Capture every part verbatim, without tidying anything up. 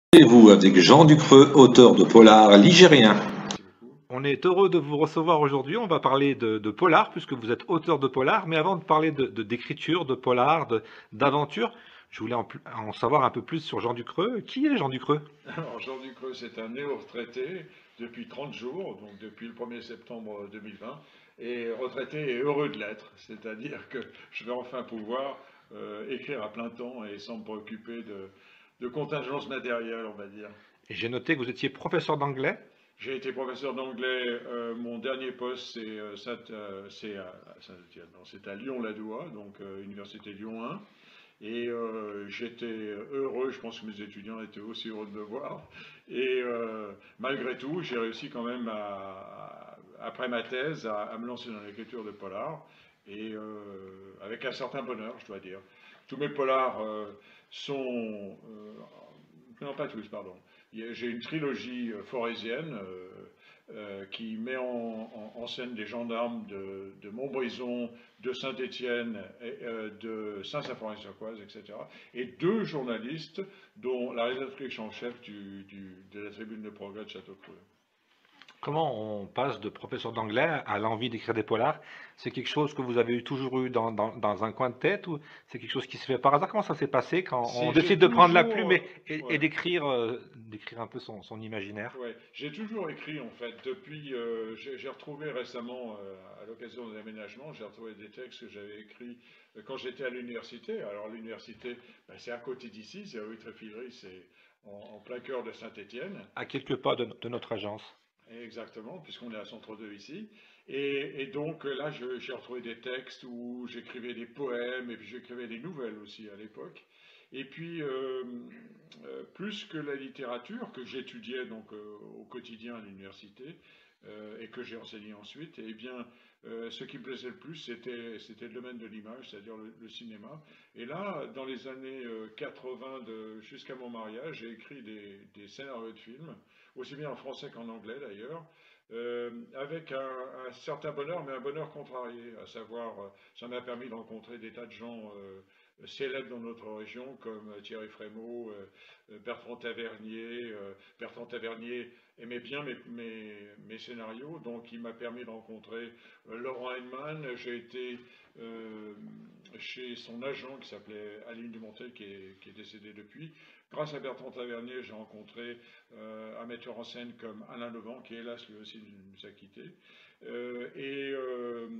Rendez-vous avec Jean Ducreux, auteur de polars ligériens. On est heureux de vous recevoir aujourd'hui. On va parler de, de polar, puisque vous êtes auteur de polar. Mais avant de parler de, de- d'écriture, de polar, de- d'aventure, je voulais en, pl- en savoir un peu plus sur Jean Ducreux. Qui est Jean Ducreux? Alors, Jean Ducreux, c'est un néo-retraité depuis trente jours, donc depuis le premier septembre deux mille vingt, et retraité et heureux de l'être, c'est-à-dire que je vais enfin pouvoir euh, écrire à plein temps et sans me préoccuper de, de contingences matérielles, on va dire. Et j'ai noté que vous étiez professeur d'anglais. J'ai été professeur d'anglais, euh, mon dernier poste c'est euh, Saint- euh, c'est à, à Saint-Étienne, non, c'est à Lyon-la-Douai, donc euh, Université Lyon un. Et euh, j'étais heureux, je pense que mes étudiants étaient aussi heureux de me voir. Et euh, malgré tout, j'ai réussi quand même, à, après ma thèse, à, à me lancer dans l'écriture de polars, et euh, avec un certain bonheur, je dois dire. Tous mes polars euh, sont... euh, non, pas tous, pardon. J'ai une trilogie euh, forésienne euh, euh, qui met en, en- en scène des gendarmes de, de Montbrison, de Saint-Étienne, et, euh, de Saint-Symphorien-sur-Coise, et cetera. Et deux journalistes, dont la rédactrice en chef du- du- de la Tribune de Progrès de Châteaucreux. Comment on passe de professeur d'anglais à l'envie d'écrire des polars? C'est quelque chose que vous avez eu- toujours eu dans, dans- dans un coin de tête, ou c'est quelque chose qui se fait par hasard? Comment ça s'est passé quand on Si j'ai décide de prendre la toujours... plume et, et- et Ouais. d'écrire euh, d'écrire un peu son, son imaginaire? Ouais, j'ai toujours écrit en fait. Depuis, euh, j'ai j'ai retrouvé récemment, euh, à l'occasion de l'aménagement, j'ai retrouvé des textes que j'avais écrits euh, quand j'étais à l'université. Alors l'université, ben, c'est à côté d'ici, c'est à rue Tréfilerie, c'est en, en plein cœur de Saint-Étienne. À quelques pas de, de notre agence. Exactement, puisqu'on est à Centre deux ici. Et, et donc euh, là, je- j'ai retrouvé des textes où j'écrivais des poèmes et puis j'écrivais des nouvelles aussi à l'époque. Et puis, euh, euh, plus que la littérature que j'étudiais donc euh, au quotidien à l'université euh, et que j'ai enseigné ensuite, eh bien, euh, ce qui me plaisait le plus, c'était c'était le domaine de l'image, c'est-à-dire le, le cinéma. Et là, dans les années euh, quatre-vingts, de- jusqu'à mon mariage, j'ai écrit des, des scénarios de films aussi bien en français qu'en anglais d'ailleurs, euh, avec un, un certain bonheur, mais un bonheur contrarié, à savoir, euh, ça m'a permis de rencontrer des tas de gens euh, célèbres dans notre région, comme euh, Thierry Frémaux, euh, Bertrand Tavernier. Euh, Bertrand Tavernier aimait bien mes, mes, mes scénarios, donc il m'a permis de rencontrer euh, Laurent Heinemann. J'ai été euh, chez son agent qui s'appelait Aline Dumontet, qui est, qui est décédé depuis. Grâce à Bertrand Tavernier, j'ai rencontré euh, un metteur en scène comme Alain Levent, qui hélas lui aussi nous a quittés. Euh, et euh,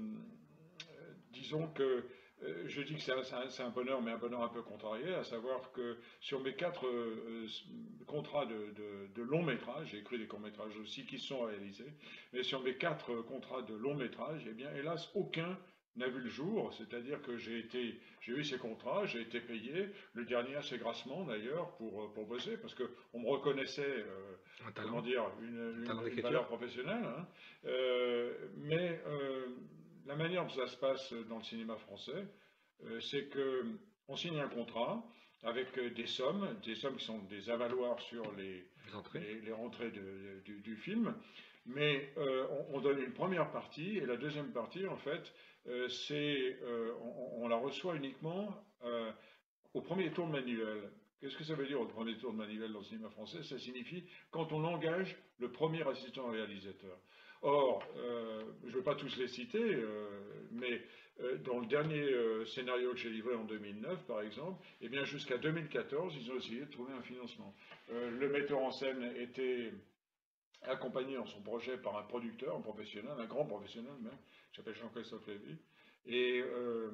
disons que euh, je dis que c'est un, un, bonheur, mais un bonheur un peu contrarié, à savoir que sur mes quatre euh, contrats de, de, de long métrage, j'ai écrit des courts métrages aussi qui sont réalisés, mais sur mes quatre contrats de long métrage, eh bien hélas aucun n'a vu le jour, c'est-à-dire que j'ai été, j'ai eu ces contrats, j'ai été payé, le dernier assez grassement d'ailleurs pour, pour bosser, parce qu'on me reconnaissait, euh, comment dire, une, une, une valeur professionnelle, hein, euh, mais euh, la manière dont ça se passe dans le cinéma français, euh, c'est qu'on signe un contrat avec des sommes, des sommes qui sont des avaloirs sur les, Les entrées. les, les rentrées de, du, du film, mais euh, on, on donne une première partie, et la deuxième partie, en fait, euh, c'est, euh, on, on la reçoit uniquement euh, au premier tour de manuel. Qu'est-ce que ça veut dire au premier tour de manuel dans le cinéma français? Ça signifie quand on engage le premier assistant réalisateur. Or, euh, je ne vais pas tous les citer, euh, mais euh, dans le dernier euh, scénario que j'ai livré en deux mille neuf, par exemple, eh bien jusqu'à deux mille quatorze, ils ont essayé de trouver un financement. Euh, le metteur en scène était accompagné dans son projet par un producteur, un professionnel, un grand professionnel même, qui s'appelle Jean-Christophe Lévy. Et, euh,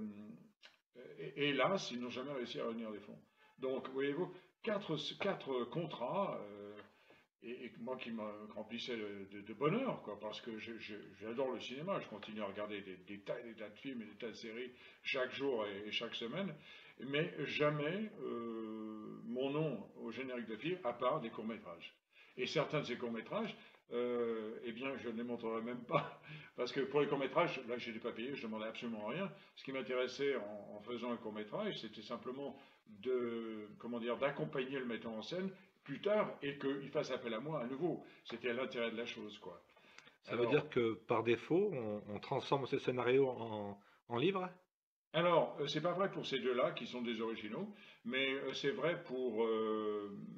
et hélas, ils n'ont jamais réussi à réunir des fonds. Donc, voyez-vous, quatre, quatre contrats, euh, et, et, moi qui me remplissais de, de, de bonheur, quoi, parce que j'adore le cinéma, je continue à regarder des, des tas et des tas de films et des tas de séries chaque jour et, et chaque semaine, mais jamais euh, mon nom au générique de film, à part des courts-métrages. Et certains de ces courts-métrages, euh, eh bien, je ne les montrerai même pas. Parce que pour les courts-métrages, là, je n'ai pas payé, je ne demandais absolument rien. Ce qui m'intéressait en, en faisant un court-métrage, c'était simplement de, comment dire, d'accompagner le metteur en scène plus tard et qu'il fasse appel à moi à nouveau. C'était l'intérêt de la chose, quoi. Ça Alors, veut dire que par défaut, on, on transforme ce scénario en, en livre? Alors, c'est pas vrai pour ces deux-là qui sont des originaux, mais c'est vrai pour euh, un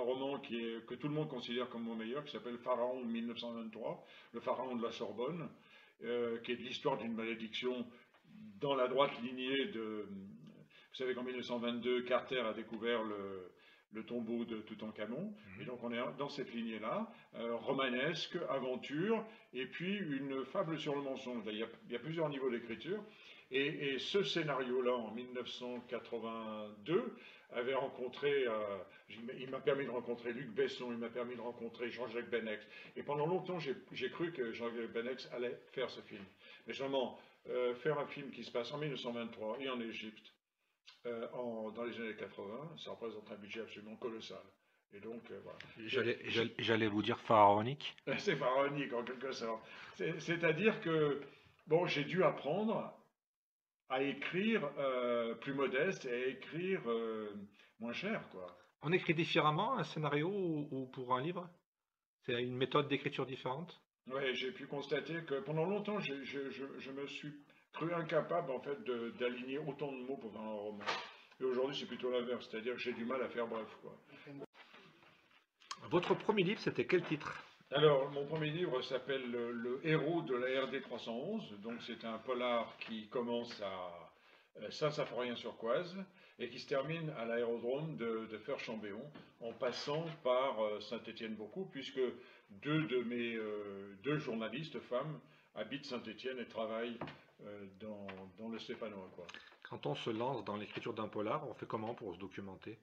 roman qui est, que tout le monde considère comme mon meilleur, qui s'appelle Pharaon de mille neuf cent vingt-trois, le Pharaon de la Sorbonne, euh, qui est l'histoire d'une malédiction dans la droite lignée de... Vous savez qu'en mille neuf cent vingt-deux, Carter a découvert le, le tombeau de Toutankhamon, mmh. et donc on est dans cette lignée-là, euh, romanesque, aventure, et puis une fable sur le mensonge. Il y a, il y a plusieurs niveaux d'écriture, et, et ce scénario-là, en mille neuf cent quatre-vingt-deux, avait rencontré, euh, il m'a permis de rencontrer Luc Besson, il m'a permis de rencontrer Jean-Jacques Benex, et pendant longtemps j'ai cru que Jean-Jacques Benex allait faire ce film. Mais seulement, euh, faire un film qui se passe en mille neuf cent vingt-trois et en Égypte, Euh, en, dans les années quatre-vingts, ça représente un budget absolument colossal. Et donc, euh, voilà. J'allais vous dire pharaonique. C'est pharaonique en quelque sorte. C'est-à-dire que, bon, j'ai dû apprendre à écrire euh, plus modeste et à écrire euh, moins cher, quoi. On écrit différemment un scénario ou, ou pour un livre? C'est une méthode d'écriture différente? Oui, j'ai pu constater que pendant longtemps, je, je, je, je me suis cru incapable en fait d'aligner autant de mots pour faire un roman. Et aujourd'hui, c'est plutôt l'inverse, c'est-à-dire que j'ai du mal à faire bref, quoi. Votre premier livre, c'était quel titre? Alors, mon premier livre s'appelle le, le héros de la R D trois cent onze, donc c'est un polar qui commence à euh, Saint-Symphorien-sur-Coise et qui se termine à l'aérodrome de, de Feur-Chambéon, en passant par euh, Saint-Étienne-Beaucoup, puisque deux de mes euh, deux journalistes femmes habitent Saint-Étienne et travaillent euh, dans, dans le Stéphanois, quoi. Quand on se lance dans l'écriture d'un polar, on fait comment pour se documenter?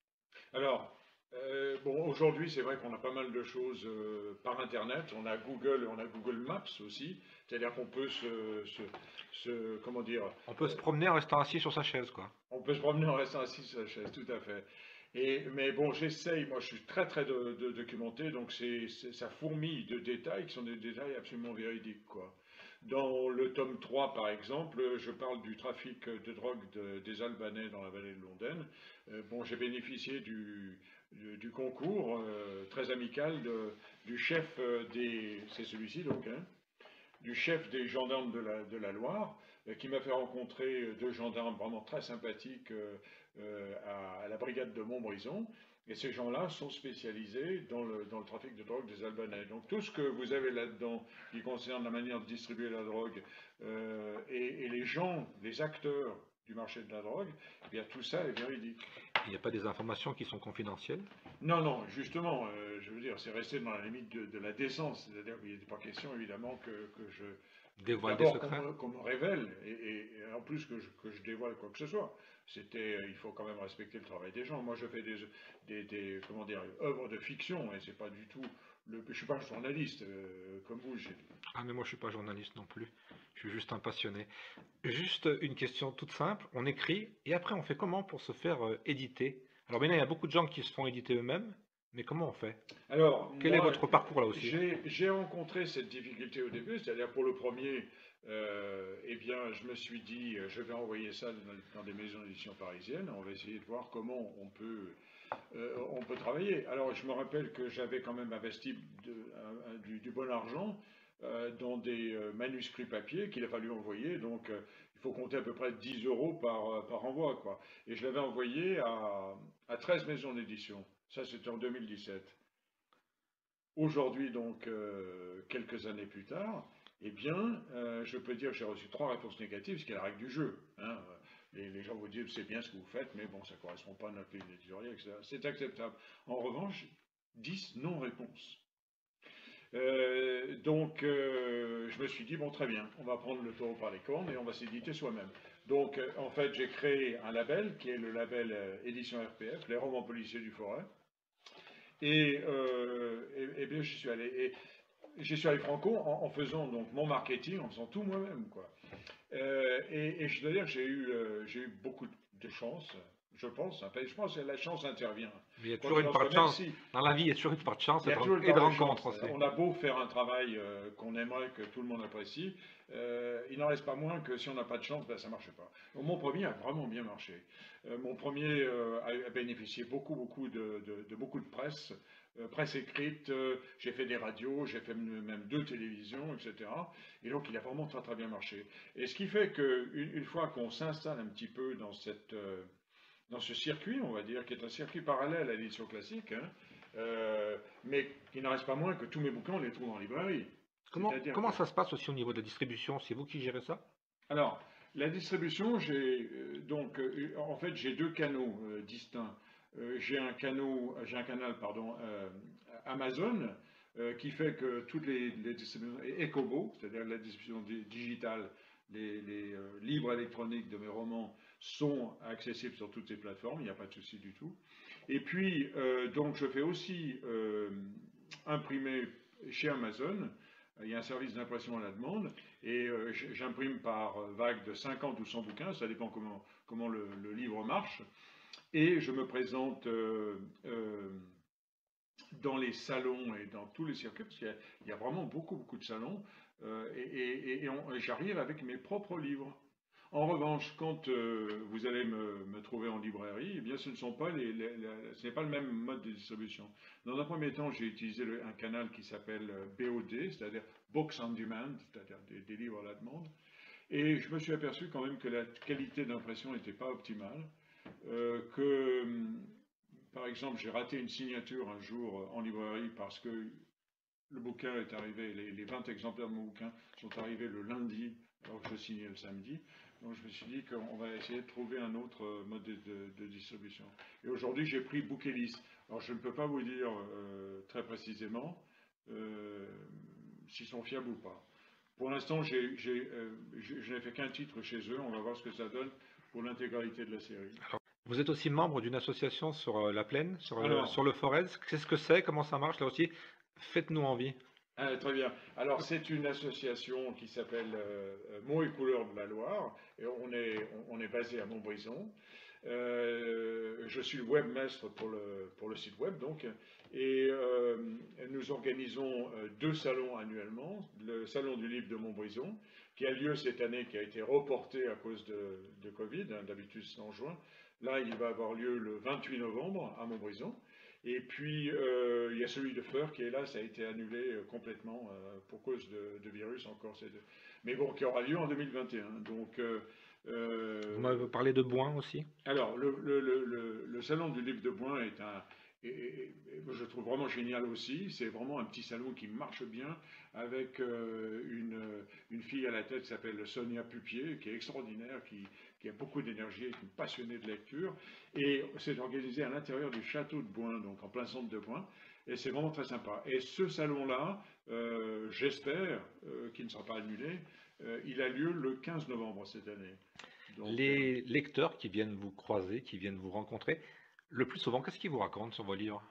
Alors, euh, bon, aujourd'hui, c'est vrai qu'on a pas mal de choses euh, par Internet. On a Google, on a Google Maps aussi. C'est-à-dire qu'on peut se, se, se, comment dire... On peut euh, se promener en restant assis sur sa chaise, quoi. On peut se promener en restant assis sur sa chaise, tout à fait. Et, mais bon, j'essaye, moi je suis très très de, de, documenté, donc c'est ça fourmille de détails qui sont des détails absolument véridiques, quoi. Dans le tome trois, par exemple, je parle du trafic de drogue de, des Albanais dans la vallée de Londaine. Euh, bon, j'ai bénéficié du, du, du concours euh, très amical de, du chef des... C'est celui-ci, donc, hein, du chef des gendarmes de la, de la Loire, euh, qui m'a fait rencontrer deux gendarmes vraiment très sympathiques euh, euh, à, à la brigade de Montbrison. Et ces gens-là sont spécialisés dans le, dans le trafic de drogue des Albanais. Donc tout ce que vous avez là-dedans qui concerne la manière de distribuer la drogue euh, et, et les gens, les acteurs du marché de la drogue, eh bien tout ça est véridique. Il n'y a pas des informations qui sont confidentielles? Non, non, justement, euh, je veux dire, c'est resté dans la limite de, de la décence. C'est-à-dire qu'il n'est pas question, évidemment, que, que je... Dévoile des secrets. Qu'on me, qu'on me révèle, et, et, et en plus que je, que je dévoile quoi que ce soit. C'était, il faut quand même respecter le travail des gens. Moi, je fais des, des, des comment dire, œuvres de fiction, et c'est pas du tout... Le, je suis pas un journaliste, euh, comme vous. Ah, mais moi, je suis pas journaliste non plus. Je suis juste un passionné. Juste une question toute simple. On écrit, et après, on fait comment pour se faire euh, éditer? Alors, maintenant, il y a beaucoup de gens qui se font éditer eux-mêmes, mais comment on fait? Alors, quel moi, est votre parcours là aussi? J'ai rencontré cette difficulté au début, c'est-à-dire pour le premier, euh, eh bien, je me suis dit, je vais envoyer ça dans, dans des maisons d'édition parisiennes, on va essayer de voir comment on peut, euh, on peut travailler. Alors, je me rappelle que j'avais quand même investi de, un, un, du, du bon argent euh, dans des euh, manuscrits papier qu'il a fallu envoyer, donc euh, il faut compter à peu près dix euros par, par envoi, quoi. Et je l'avais envoyé à, à treize maisons d'édition. Ça, c'était en deux mille dix-sept. Aujourd'hui, donc, euh, quelques années plus tard, eh bien, euh, je peux dire que j'ai reçu trois réponses négatives, ce qui est la règle du jeu. Hein. Les, les gens vous disent, c'est bien ce que vous faites, mais bon, ça ne correspond pas à notre ligne éditoriale, et cetera. C'est acceptable. En revanche, dix non-réponses. Euh, donc, euh, je me suis dit, bon, très bien, on va prendre le taureau par les cornes et on va s'éditer soi-même. Donc, euh, en fait, j'ai créé un label, qui est le label euh, Édition R P F, les romans policiers du Forêt. Et, euh, et, et bien, j'y suis allé. Et j'y suis allé franco en, en faisant donc mon marketing, en faisant tout moi-même, quoi. Euh, et, et je dois dire que j'ai eu, euh, j'ai eu beaucoup de chance, je pense. Enfin, je pense que la chance intervient. Mais il y a toujours une part de chance. Si, dans la vie, il y a toujours une part de chance et de rencontre. On a beau faire un travail euh, qu'on aimerait que tout le monde apprécie, euh, il n'en reste pas moins que si on n'a pas de chance, ben, ça ne marche pas. Donc, mon premier a vraiment bien marché. Euh, mon premier euh, a, a bénéficié beaucoup, beaucoup de, de, de beaucoup de presse, euh, presse écrite. Euh, j'ai fait des radios, j'ai fait même deux télévisions, et cetera. Et donc, il a vraiment très, très bien marché. Et ce qui fait qu'une une fois qu'on s'installe un petit peu dans cette... Euh, dans ce circuit, on va dire, qui est un circuit parallèle à l'édition classique, hein, euh, mais qui n'en reste pas moins que tous mes bouquins, on les trouve en librairie. Comment, C'est-à-dire comment que, ça se passe aussi au niveau de la distribution? C'est vous qui gérez ça? alors, la distribution, j'ai euh, donc, euh, en fait, j'ai deux canaux euh, distincts. Euh, j'ai un canal, j'ai un canal, pardon, euh, Amazon, euh, qui fait que toutes les, les distributions, et Ecobo, c'est-à-dire la distribution di- digitale, les, les, euh, livres électroniques de mes romans sont accessibles sur toutes ces plateformes, il n'y a pas de souci du tout. Et puis, euh, donc, je fais aussi euh, imprimer chez Amazon. Il y a un service d'impression à la demande et euh, j'imprime par vague de cinquante ou cent bouquins, ça dépend comment, comment le, le livre marche. Et je me présente euh, euh, dans les salons et dans tous les circuits, parce qu'il y a, il y a vraiment beaucoup, beaucoup de salons, euh, et, et, et, et j'arrive avec mes propres livres. En revanche, quand euh, vous allez me, me trouver en librairie, eh bien, ce ne sont pas les, les- les- ce n'est pas le même mode de distribution. Dans un premier temps, j'ai utilisé le- un canal qui s'appelle euh, B O D, c'est-à-dire Books on Demand, c'est-à-dire des, des livres à la demande. Et je me suis aperçu quand même que la qualité d'impression n'était pas optimale, euh, que, hum, par exemple, j'ai raté une signature un jour euh, en librairie parce que le bouquin est arrivé, les, les vingt exemplaires de mon bouquin sont arrivés le lundi, alors que je signais le samedi. Donc je me suis dit qu'on va essayer de trouver un autre euh, mode de, de- de distribution. Et aujourd'hui, j'ai pris Bookelis. Alors je ne peux pas vous dire euh, très précisément euh, s'ils sont fiables ou pas. Pour l'instant, j'ai- j'ai, euh, je je n'ai fait qu'un titre chez eux. On va voir ce que ça donne pour l'intégralité de la série. Vous êtes aussi membre d'une association sur euh, la plaine, sur, euh, Alors, sur le Forez. Qu'est-ce que c'est? Comment ça marche là aussi? Faites-nous envie. ah, très bien. Alors, c'est une association qui s'appelle euh, euh, Mots et couleurs de la Loire. Et on est, on, on est basé à Montbrison. Euh, je suis le webmaster pour le, pour le site web, donc. Et euh, nous organisons euh, deux salons annuellement. Le salon du livre de Montbrison, qui a lieu cette année, qui a été reporté à cause de, de Covid. Hein, d'habitude, c'est en juin. Là, il va avoir lieu le vingt-huit novembre à Montbrison. Et puis, euh, il y a celui de Fleurs qui, hélas, a été annulé euh, complètement euh, pour cause de, de virus encore. Ces deux. Mais bon, qui aura lieu en deux mille vingt et un. Donc, euh, Vous euh, m'avez parlé de Boin aussi. alors, le, le- le- le- le salon du livre de Boin est un, et, et- et je trouve vraiment génial aussi. C'est vraiment un petit salon qui marche bien avec euh, une, une fille à la tête qui s'appelle Sonia Pupier, qui est extraordinaire, qui, qui a beaucoup d'énergie, qui est une passionnée de lecture. Et c'est organisé à l'intérieur du château de Boin, donc en plein centre de Boin. Et c'est vraiment très sympa. Et ce salon-là, euh, j'espère euh, qu'il ne sera pas annulé. Euh, il a lieu le quinze novembre cette année. Donc, euh, Les lecteurs qui viennent vous croiser, qui viennent vous rencontrer, le plus souvent, qu'est-ce qu'ils vous racontent sur vos livres?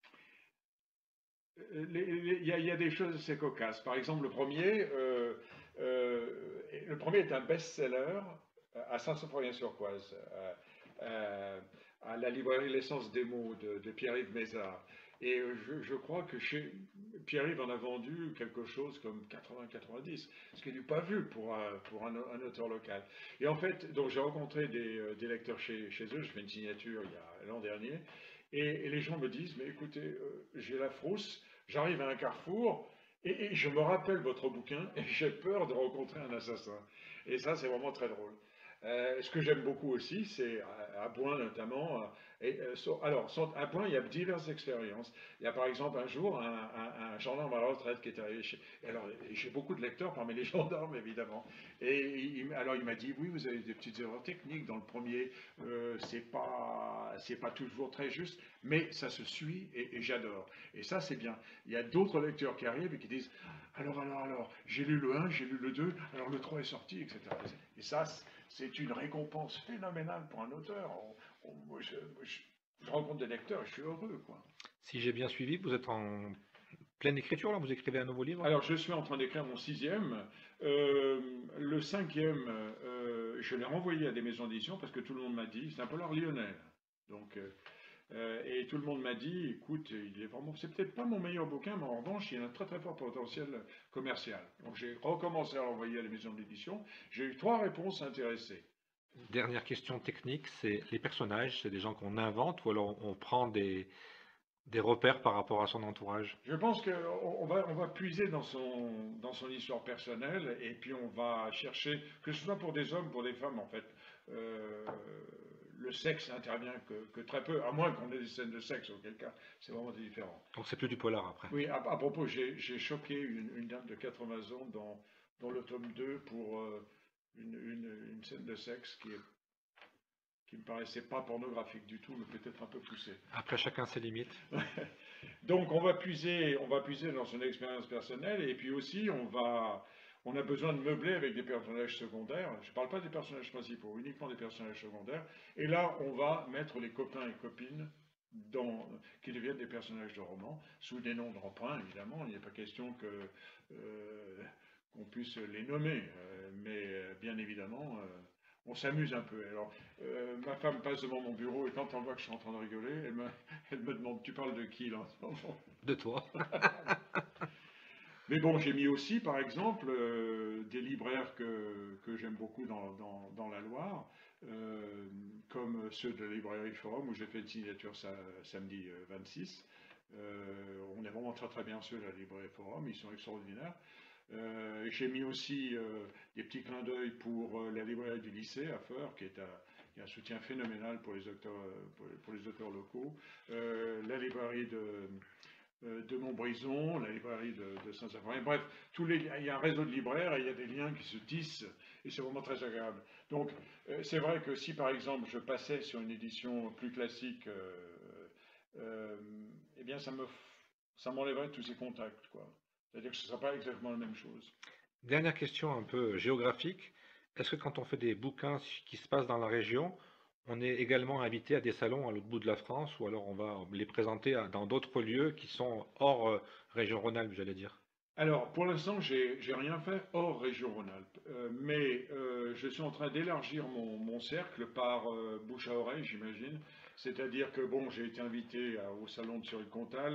Euh, les- les- Il y, a il y a des choses assez cocasses. Par exemple, le premier, euh, euh, le premier est un best-seller à Saint-Symphorien-sur-Coise, euh, euh, à la librairie L'Essence des mots de, de Pierre-Yves Mézard. Et euh, je, je crois que chez Pierre-Yves en a vendu quelque chose comme quatre-vingts quatre-vingt-dix, ce qui n'est pas vu pour un, pour un, un auteur local. Et en fait, donc j'ai rencontré des, euh, des lecteurs chez, chez eux, je fais une signature il y a l'an dernier, et, et les gens me disent, mais écoutez, euh, j'ai la frousse, j'arrive à un carrefour, et, et je me rappelle votre bouquin, et j'ai peur de rencontrer un assassin. Et ça, c'est vraiment très drôle. Euh, ce que j'aime beaucoup aussi, c'est à, à Boin notamment. euh, Et, euh, sur- alors, sur- à Boin, il y a diverses expériences. Il y a par exemple un jour un, un- un gendarme à la retraite qui est arrivé chez. Et alors, j'ai beaucoup de lecteurs parmi les gendarmes, évidemment. Et il, alors, il m'a dit, oui, vous avez des petites erreurs techniques. Dans le premier, euh, c'est pas, c'est pas toujours très juste, mais ça se suit et, et j'adore. Et ça, c'est bien. Il y a d'autres lecteurs qui arrivent et qui disent, alors, alors, alors, j'ai lu le un, j'ai lu le deux, alors le trois est sorti, et cetera. Et ça, c'est une récompense phénoménale pour un auteur. On- on- moi, je, je- je rencontre des lecteurs et je suis heureux, quoi. Si j'ai bien suivi, vous êtes en pleine écriture là, vous écrivez un nouveau livre? Alors, je suis en train d'écrire mon sixième. Euh, le cinquième, euh, je l'ai renvoyé à des maisons d'édition parce que tout le monde m'a dit, c'est un polar lyonnais. Donc, euh, euh, et tout le monde m'a dit, écoute, il est vraiment, c'est peut-être pas mon meilleur bouquin, mais en revanche, il a un très très fort potentiel commercial. Donc, j'ai recommencé à l'envoyer à des maisons d'édition. J'ai eu trois réponses intéressées. Dernière question technique, c'est les personnages, c'est des gens qu'on invente ou alors on prend des, des repères par rapport à son entourage? Je pense qu'on on va, on va puiser dans son, dans son histoire personnelle et puis on va chercher, que ce soit pour des hommes, pour des femmes en fait. Euh, le sexe n'intervient que, que très peu, à moins qu'on ait des scènes de sexe, auquel cas c'est vraiment différent. Donc c'est plus du polar après. Oui, à, à propos, j'ai j'ai choqué une, une dame de quatre-vingts ans dans, dans le tome deux pour euh, une, une- une scène de sexe qui, est, qui me paraissait pas pornographique du tout, mais peut-être un peu poussée. Après, chacun ses limites. Donc on va puiser, on va puiser dans son expérience personnelle et puis aussi on va, on a besoin de meubler avec des personnages secondaires. Je ne parle pas des personnages principaux, uniquement des personnages secondaires. Et là on va mettre les copains et copines dans, qui deviennent des personnages de roman sous des noms d'emprunt évidemment. Il n'est pas question que euh, qu'on puisse les nommer, euh, mais euh, bien évidemment. Euh, on s'amuse un peu. Alors, euh, ma femme passe devant mon bureau et quand on voit que je suis en train de rigoler, elle me, elle me demande, tu parles de qui là en ce moment? De toi. Mais bon, j'ai mis aussi, par exemple, euh, des libraires que, que j'aime beaucoup dans, dans- dans la Loire, euh, comme ceux de la librairie Forum, où j'ai fait une signature sa- samedi euh, vingt-six. Euh, on est vraiment très très bien ceux de la librairie Forum, ils sont extraordinaires. Euh, j'ai mis aussi euh, des petits clins d'œil pour euh, la librairie du lycée à Feur, qui est un, qui est un soutien phénoménal pour les auteurs, euh, pour, pour les auteurs locaux. Euh, la librairie de, euh, de Montbrison, la librairie de, de Saint-Symphorien. Bref, tous les, il y a un réseau de libraires et il y a des liens qui se tissent et c'est vraiment très agréable. Donc, euh, c'est vrai que si par exemple je passais sur une édition plus classique, euh, euh, eh bien ça me, ça m'enlèverait tous ces contacts, quoi. C'est-à-dire que ce ne sera pas exactement la même chose. Dernière question un peu géographique. Est-ce que quand on fait des bouquins qui se passent dans la région, on est également invité à des salons à l'autre bout de la France ou alors on va les présenter à- dans d'autres lieux qui sont hors euh, région Rhône-Alpes, j'allais dire. Alors, pour l'instant, j'ai j'ai rien fait hors région Rhône-Alpes, Euh, mais euh, je suis en train d'élargir mon, mon cercle par euh, bouche à oreille, j'imagine. C'est-à-dire que bon, j'ai été invité à- au salon de Cyril-Comtal,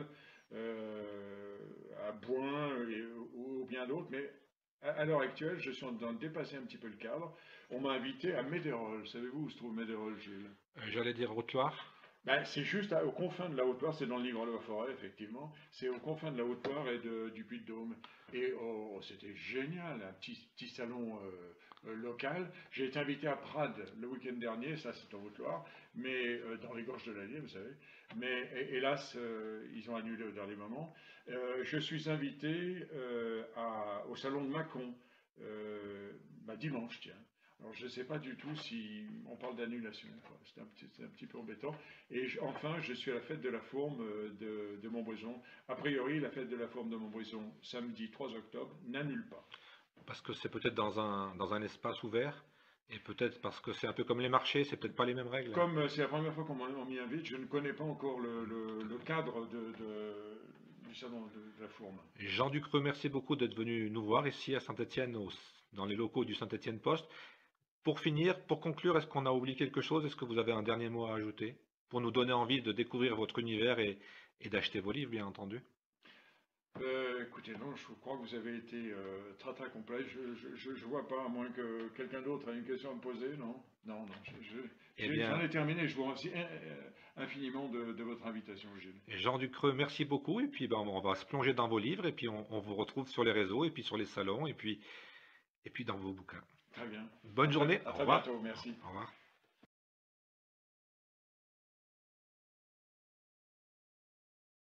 euh, à Boin et, ou, ou bien d'autres, mais à, à l'heure actuelle, je suis en train de dépasser un petit peu le cadre. On m'a invité à Médérol. Savez-vous où se trouve Médérol, Gilles? Euh, j'allais dire Haute-Loire. Ben, c'est juste à- aux confins de la Haute-Loire, c'est dans le Livre-la-Forêt, effectivement. C'est aux confins de la Haute-Loire et de- du Puy-de-Dôme. Et oh, oh, c'était génial, un petit, petit salon euh, euh, local. J'ai été invité à Prades le week-end dernier, ça c'est en Haute-Loire, mais euh, dans les gorges de l'Allier, vous savez. Mais hé- hélas, euh, ils ont annulé au dernier moment. Euh, je suis invité euh, à- au salon de Mâcon, euh, bah, dimanche, tiens. Alors, je ne sais pas du tout si on parle d'annulation, quoi. C'est un, petit- c'est un petit peu embêtant. Et je- enfin, je suis à la fête de la Fourme euh, de, de Montbrison. A priori, la fête de la Fourme de Montbrison, samedi trois octobre, n'annule pas. Parce que c'est peut-être dans un, dans un espace ouvert et peut-être parce que c'est un peu comme les marchés, c'est peut-être pas les mêmes règles. Comme euh, c'est la première fois qu'on m'en- on m'y invite, je ne connais pas encore le, le- le cadre de, de- du salon de, de la Fourme. Jean Ducreux, merci beaucoup d'être venu nous voir ici à Saint-Étienne, au- dans les locaux du Saint-Étienne Post. Pour finir, pour conclure, est-ce qu'on a oublié quelque chose? Est-ce que vous avez un dernier mot à ajouter pour nous donner envie de découvrir votre univers et, et d'acheter vos livres, bien entendu? Euh, écoutez, non, je crois que vous avez été euh, très très complet. Je ne vois pas, à moins que quelqu'un d'autre ait une question à me poser, non? Non, non, je- je- Eh j'ai- j'en bien, ai terminé. Je vous remercie in- euh, infiniment de, de votre invitation, Gilles. Jean Ducreux, merci beaucoup. Et puis, ben, on va se plonger dans vos livres et puis on, on vous retrouve sur les réseaux et puis sur les salons et puis, et puis dans vos bouquins. Très bien. Bonne À très, journée. à Au très revoir. bientôt. Merci. Au revoir.